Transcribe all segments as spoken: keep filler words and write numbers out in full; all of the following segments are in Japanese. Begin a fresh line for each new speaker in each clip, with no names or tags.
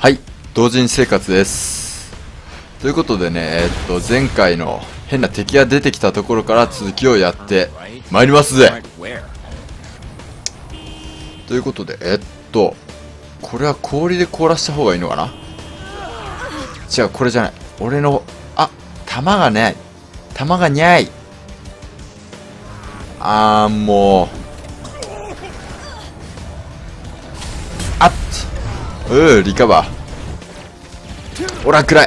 はい、同人生活です。ということでね、えー、っと前回の変な敵が出てきたところから続きをやってまいりますぜ。ということで、えー、っとこれは氷で凍らした方がいいのかな。違う、これじゃない。俺のあ弾がない弾がにゃい。あーもうあっうーリカバー。おら暗い。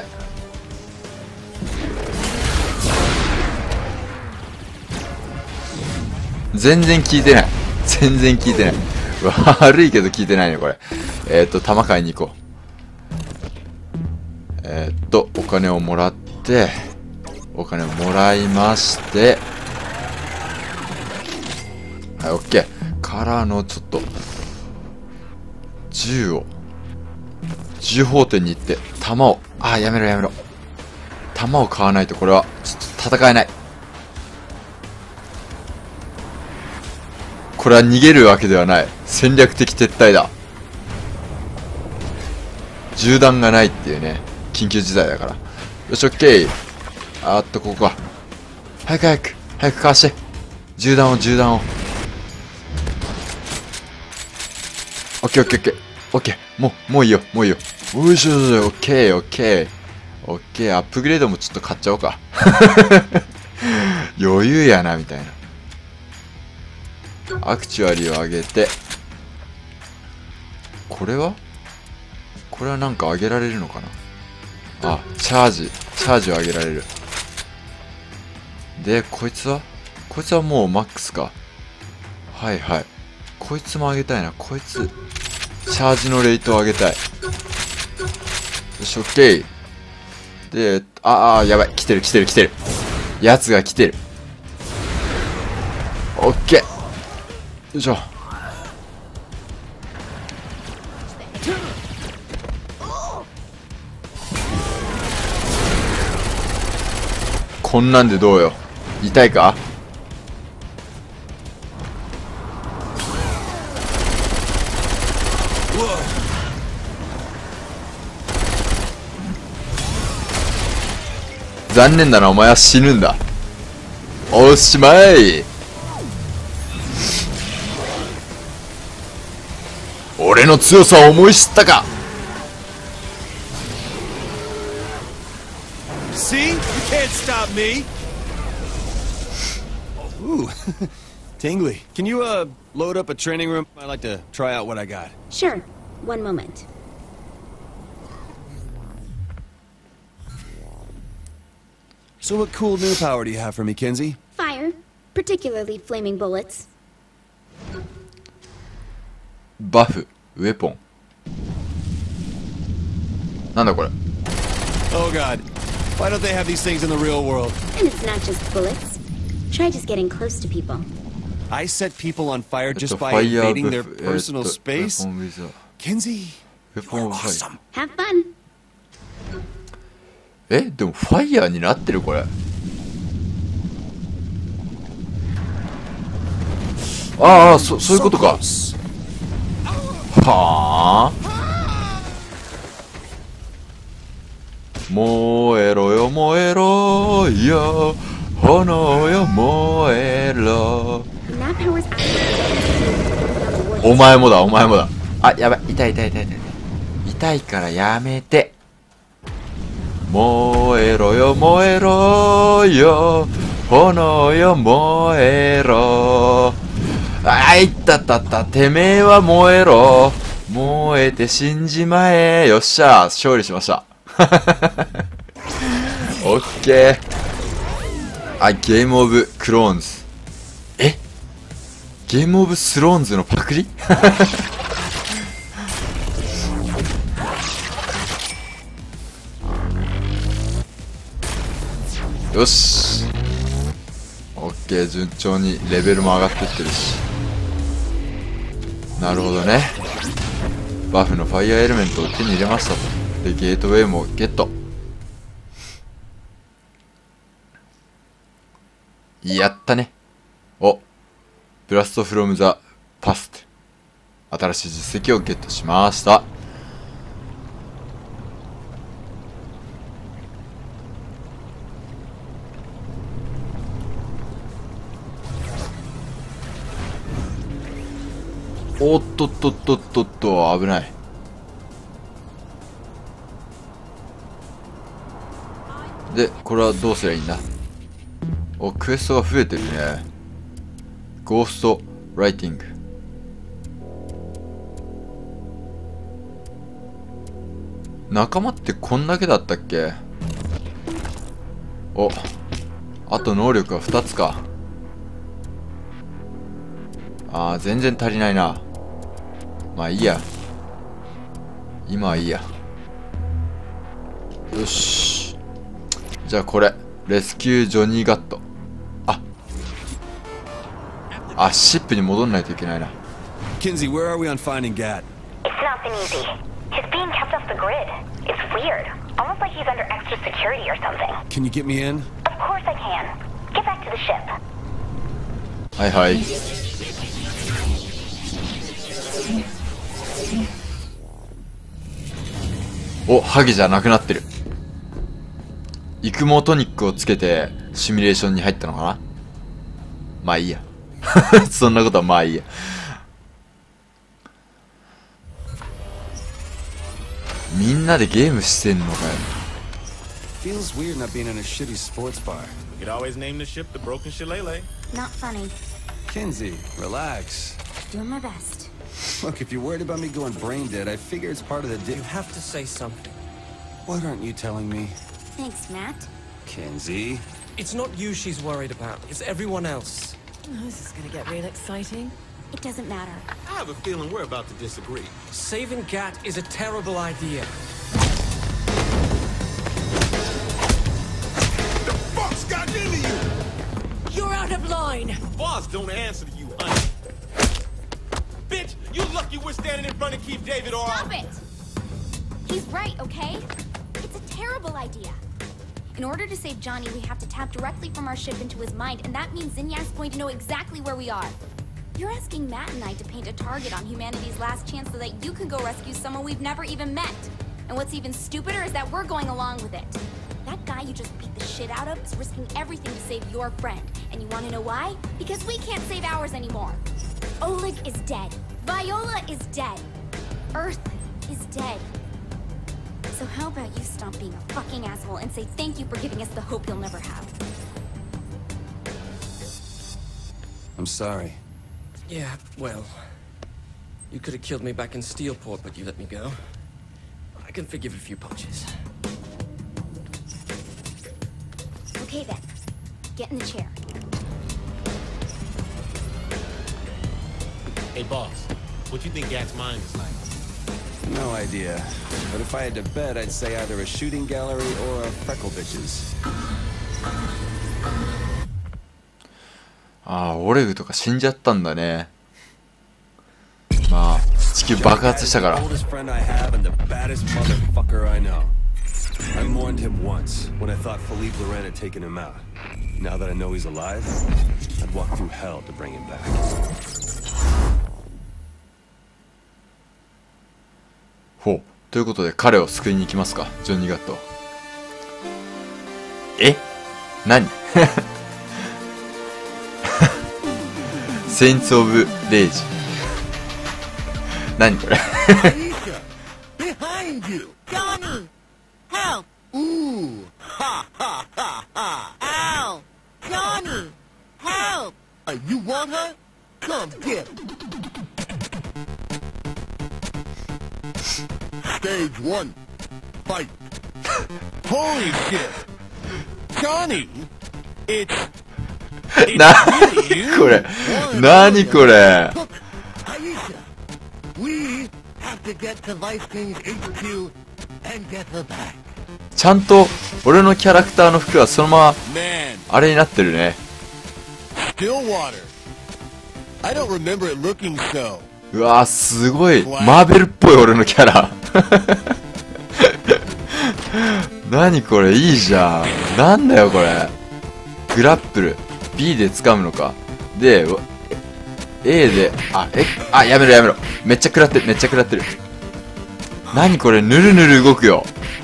全然効いてない。全然効いてない。悪いけど効いてないねこれ。えー、っと弾買いに行こう。えー、っとお金をもらってお金をもらいまして、はい、オッケーからのちょっと銃を銃砲店に行って弾をあーやめろやめろ弾を買わないとこれはちょっと戦えない。これは逃げるわけではない。戦略的撤退だ。銃弾がないっていうね、緊急事態だから。よしオッケー。あーっとここか。早く早く早くかわして。銃弾を銃弾を。オッケーオッケーオッケーオッケー。もうもういいよもういいよ。おいしょよいしょ。オッケーオッケーオッケー。アップグレードもちょっと買っちゃおうか。余裕やなみたいな。アクチュアリーを上げて、これはこれはなんか上げられるのかな。あ、チャージチャージを上げられる。でこいつはこいつはもうマックスか。はいはい、こいつも上げたいな。こいつチャージのレートを上げたい。よしオッケー。でああやばい、来てる来てる来てる。やつが来てる。オッケー。よいしょ。こんなんでどうよ。痛いか。残念だな、お前は死ぬんだ。おしまい。俺の強さを思い知ったか。
See? You can't stop me. Ooh. Tingly. Can you, uh, load up a training room? I'd like to try out what I got.
Sure. One moment.
So what cool new power do you have for me, Kinsey?
Fire. Particularly flaming bullets.
バフ、ウェポン。なんだこれ。
Oh god. Why don't they have these things in the real world?
And it's not just bullets. Try just getting close to people.
I set people on fire
えっと
just
フ
by
ァイヤー
invading
ブ
their
フ、
personal
えっと
space?
ウェポンウィザー
Kinsey,
ウェポン
you're
オブファイ
awesome.
Have fun.
えでもファイヤーになってるこれ。ああ、そそういうことか。
So close.
はあ。燃えろよ燃えろよ炎よ燃えろ。
When that power's activated,
お前もだお前もだ。あ、やばい、痛い痛い痛い痛い痛いからやめて。燃えろよ燃えろよ炎よ燃えろ。あいったったった、てめえは燃えろ。燃えて死んじまえ。よっしゃ勝利しました。オッケー。あ、ゲームオブクローンズ。えゲームオブスローンズのパクリ。よしオッケー、順調にレベルも上がってってるし。なるほどね。バフのファイアーエレメントを手に入れましたと。でゲートウェイもゲット。やったね。おブラストフロムザパスト。新しい実績をゲットしました。 おっとっとっとっとっと、危ない。で、これはどうすりゃいいんだ。お、クエストが増えてるね。ゴーストライティング。仲間ってこんだけだったっけ。お、あと能力がふたつか。あー、全然足りないな。まあいいや、今はいいや。よし、じゃあこれレスキュージョニーガット。ああ、シップに戻んないといけないな。
Kinsey, where are we on finding Gat?
It's not been easy. He's being kept off the grid. It's weird. Almost like he's under extra security or something.
Can you get me in?
Of course I can. Get back to the ship.
はいはい。お、ハゲじゃなくなってる。育毛トニックをつけてシミュレーションに入ったのかな。まあいいや。そんなことはまあいいや。みんなでゲームしてんのかよ。
Feels weird not being in a shitty sports bar.
We could always name the ship the Broken Shillelagh.
Not funny.
Kinsey, relax.
Doing my best.
Look, if you're worried about me going brain dead, I figure it's part of the deal.
You have to say something.
What aren't you telling me?
Thanks, Matt.
Kinsey?
It's not you she's worried about, it's everyone else.
Oh, this is gonna get real exciting.
It doesn't matter.
I have a feeling we're about to disagree.
Saving Gat is a terrible idea.
The fuck's got into you?
You're out of line!
Boss don't answer to you, honey. Bitch, you lucky we're standing in front of Keith David or...
Stop it! He's right, okay? It's a terrible idea. In order to save Johnny, we have to tap directly from our ship into his mind, and that means Zinya's going to know exactly where we are. You're asking Matt and I to paint a target on humanity's last chance so that you can go rescue someone we've never even met. And what's even stupider is that we're going along with it. That guy you just beat the shit out of is risking everything to save your friend. And you want to know why? Because we can't save ours anymore. Oleg is dead. Viola is dead. Earth is dead. So how about you stop being a fucking asshole and say thank you for giving us the hope you'll never have.
I'm sorry.
Yeah, well... You could have killed me back in Steelport, but you let me go. I can forgive a few punches.
Okay then. Get in the chair.
Hey, boss, what you think Gat's mind is like?
No idea. But if I had to bet, I'd say either a shooting gallery or a freckle bitches.
ああ、オレグとか死んじゃったんだね。まあ、地球爆発したから。
Oldest friend I have and the baddest motherfucker I know. I mourned him once when I thought Philippe Laurent had taken him out. Now that I know he's alive, I'd walk through hell to bring him back.
ほう。ということで彼を救いに行きますか、ジョニー・ガット。え？何？セインツ・オブ・レイジ。何これ？
Behind you! Johnny! Help! Ooh! Ha ha ha ha! Ow! Johnny! Help! Uh, you want her? Come get her. Stage one. Fight. Holy shit! Johnny! It's...
なにこれ？なにこれ？
Aisha, we have to get to Life King's エイチキュー and get her back.
ちゃんと俺のキャラクターの服はそのままあれになってるね。
Stillwater. I don't remember it looking so.
うわー、すごいマーベルっぽい俺のキャラ。何これ、いいじゃん。なんだよこれ。グラップル B で掴むのか。で A で、あ、え、あ、やめろやめろ。めっちゃ食らってる、めっちゃ食らってる。何これ、ぬるぬる動くよ。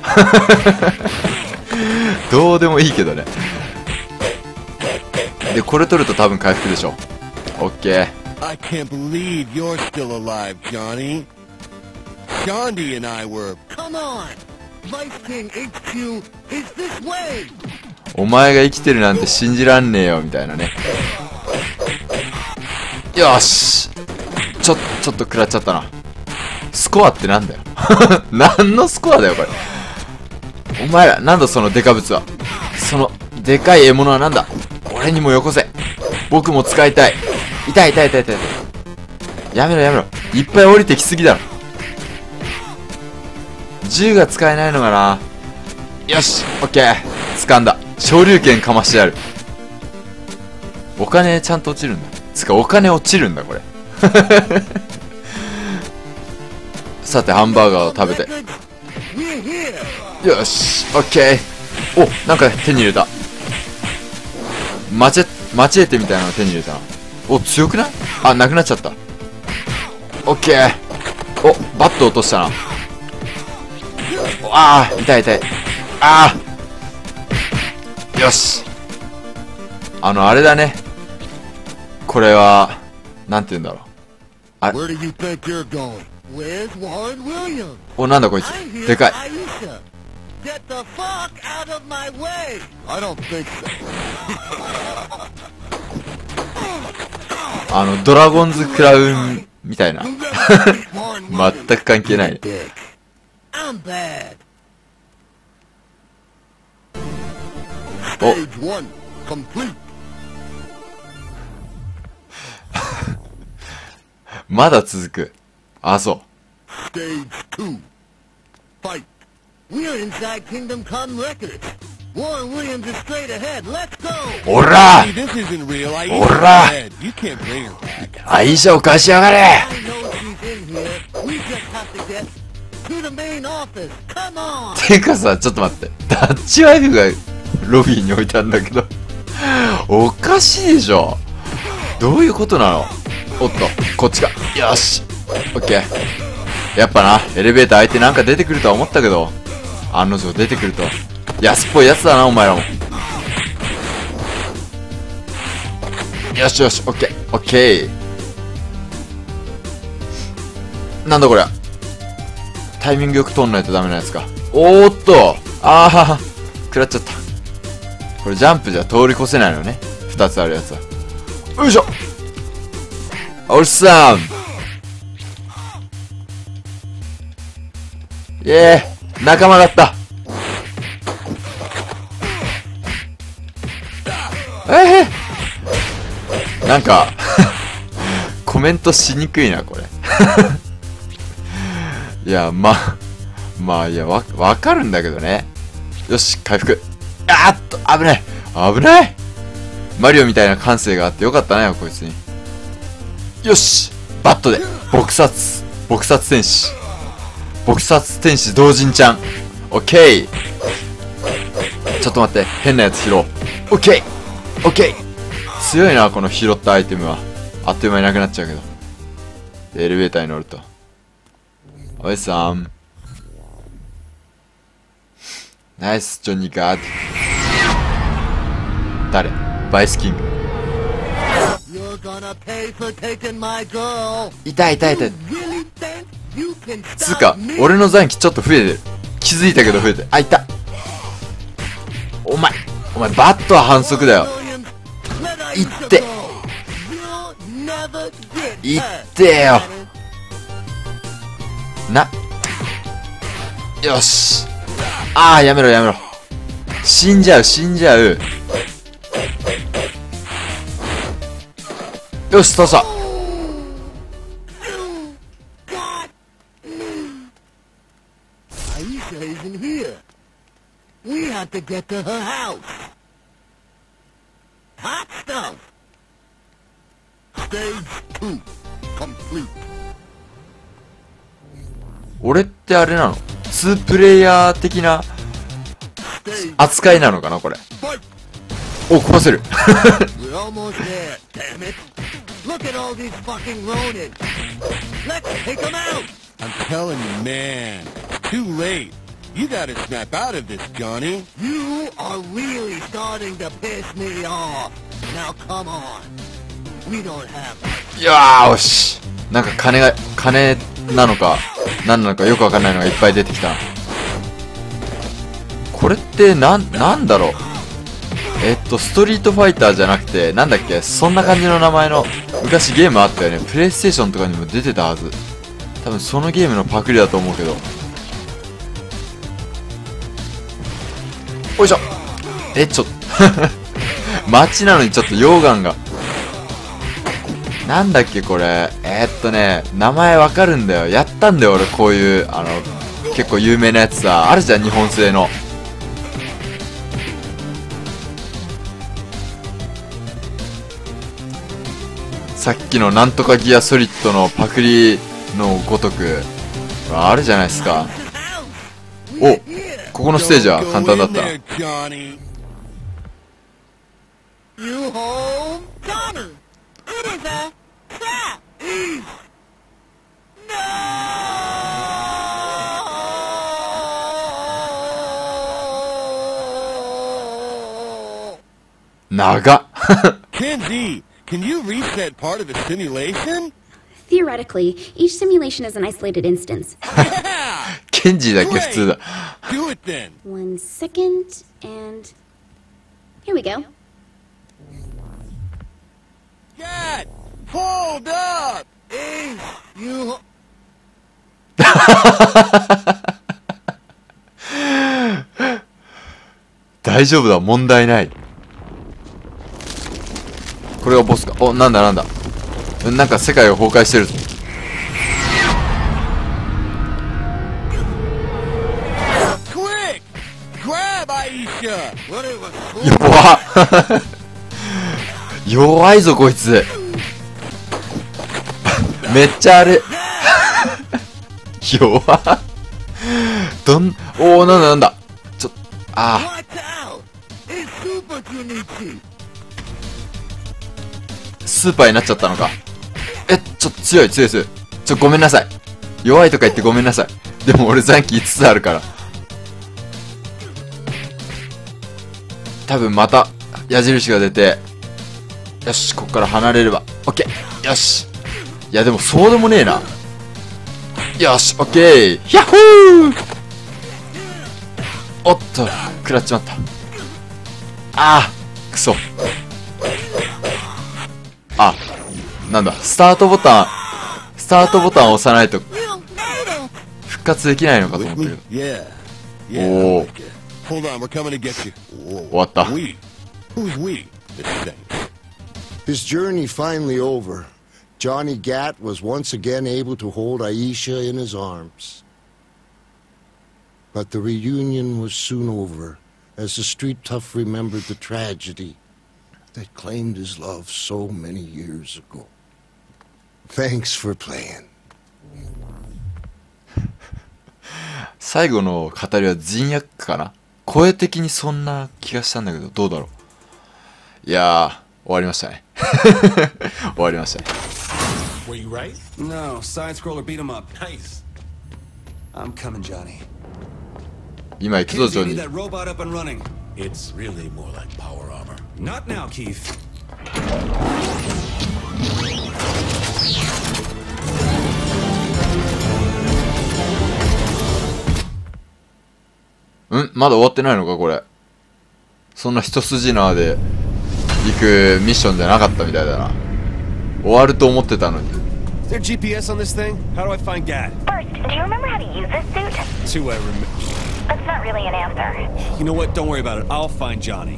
どうでもいいけどね。でこれ取ると多分回復でしょ。オッケー。
I can't believe you're still alive, Johnny. Gandhi and I were... Come on! Vice King エイチキュー is this way!
お前が生きてるなんて信じらんねえよみたいなね。よし、ちょちょっと食らっちゃったな。スコアってなんだよ。何のスコアだよこれ。お前らなんだそのデカブツは。そのでかい獲物はなんだ。俺にもよこせ。僕も使いたい。痛い痛い痛い痛い。やめろやめろ。いっぱい降りてきすぎだろ。銃が使えないのかな。よし、オッケー。掴んだ。昇竜拳かましてやる。お金ちゃんと落ちるんだ。つかお金落ちるんだこれ。さてハンバーガーを食べて。よし、オッケー。お、なんか手に入れた。マチェ、マチエテみたいなの手に入れたな。お、強くない？あ、なくなっちゃった。オッケー。お、バット落としたな。ああ、痛い痛い。ああ。よし。あの、あれだね。これは、なんて言うんだろう。あ、
Where do you think you're going? Where's Warren Williams?
お、なんだこいつ。でかい。
Get the fuck out of my way! I don't think so.
あの、ドラゴンズクラウンみたいな。全く関係ない。
I'm bad.
お。
Stage one complete.
まだ続く。あ、そう。
Stage two fight. We're inside Kingdom Come Records. Warren Williams is straight ahead. Let's go.
おら
This isn't real. I
おら
You can't bring her back.
愛情貸しやがれ
I know she's in here. We just have to get to the main office. Come on.
てかさ、ちょっと待って。ダッチワイフがロビーに置いたんだけど。おかしいでしょ。どういうことなの。おっと、こっちか。よし。オッケー。やっぱな、エレベーター開いてなんか出てくるとは思ったけど、案の定出てくると。安っぽいやつだな、お前らも。よしよし、オッケー。オッケー。なんだこれ。タイミングよく通んないとダメなやつか。おーっと。ああ、食らっちゃった。これジャンプじゃ通り越せないのね。二つあるやつは。よいしょ。おっさん。イエーイ、仲間だった。えー、なんかコメントしにくいなこれ。いや、まあまあ、いや、わわかるんだけどね。よし、回復。あーっと、危ない危ない。マリオみたいな感性があってよかったね、こいつに。よし、バットで撲殺撲殺天使撲殺天使同人ちゃん。オッケー。ちょっと待って、変なやつ拾おう。オッケーオッケー。強いな、この拾ったアイテムは。あっという間になくなっちゃうけど。エレベーターに乗ると。おいさん。ナイス、ジョニーガード。誰？バイスキング。痛い痛い痛い。つうか、俺の残機ちょっと増えてる。気づいたけど増えてる。あ、いた。お前、お前バットは反則だよ。いっていってよな。よし。ああ、やめろやめろ。死んじゃう死んじゃう。よし、通した。
We have to get to her house. Hot stuff. Stage two complete.
俺ってあれなの？ツープレイヤー的な扱いなのかなこれ。お、壊せる。
We're almost there, damn it. Look at all these fucking Ronins. Let's take them out. I'm telling you, man. Too late. You gotta snap out of this, Johnny. You are really starting to piss me off. Now come on. We don't have
いやー、よし。なんか金が、金なのか、何なのかよくわかんないのがいっぱい出てきた。これって、なん、なんだろう。えっと、ストリートファイターじゃなくて、なんだっけ、そんな感じの名前の、昔ゲームあったよね。プレイステーションとかにも出てたはず。多分そのゲームのパクリだと思うけど。よいしょ。え、ちょっと。街なのにちょっと溶岩が。なんだっけこれ。えー、っとね、名前わかるんだよ。やったんだよ俺、こういう、あの、結構有名なやつさ。あるじゃん、日本製の。さっきのなんとかギアソリッドのパクリのごとく、あるじゃないですか。お、ここのステージは簡単だった。長っ。
Kenji, can you reset part of the simulation?
Theoretically, each simulation is an isolated instance.
ケンジだけ普通だ。
Do it then.
One second, and here we go.
Dad, hold up. Hey, you.
大丈夫だ、問題ない。これがボスか。お、なんだなんだ。なんか世界が崩壊してるぞ。
Quick, grab Aisha.
弱っ。弱いぞこいつ。めっちゃあれ。弱っ。どん、おー、なんだなんだ。ちょ、ああ。スーパーになっちゃったのか。え、ちょっと強い強い強い。ちょ、ごめんなさい。弱いとか言ってごめんなさい。でも俺残機いつつあるから。多分また矢印が出て、よし、ここから離れれば。オッケー。よし。いやでもそうでもねえな。よし、オッケー。ヒャッホー。おっと、食らっちまった。あー、くそ。あ、なんだ、スタートボタン、スタートボタンを押さないと復活できないのかと思ってる。おお。終わった。
His journey finally over. Johnny Gat was once again able to hold Aisha in his arms. But the reunion was soon over, as the street tough remembered the tragedy that claimed his love so many years ago. Thanks for playing.
最後の語りは人役かな。声的にそんな気がしたんだけど、どうだろう。いやー、終わりましたね。終わりましたね。
Were you right? No, side scroller beat him up. Nice. I'm coming, Johnny.
今行くぞ、ジョニ
Need
ー。
that robot up and running.
It's really more like power armor.
Not now, Keith.
ん、まだ終わってないのかこれ。そんな一筋縄で行くミッションじゃなかったみたいだな。終わると思ってたのに。
Is there G P S on this thing? How do I find Gat?
First, do you remember how to use this suit?
Two, I remember.
That's not really an answer.
You know what? Don't worry about it. I'll find Johnny.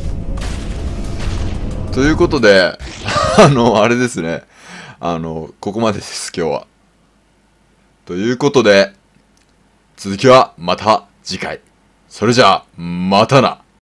ということで、あの、あれですね。あの、ここまでです、今日は。ということで、続きはまた次回。それじゃあ、またな。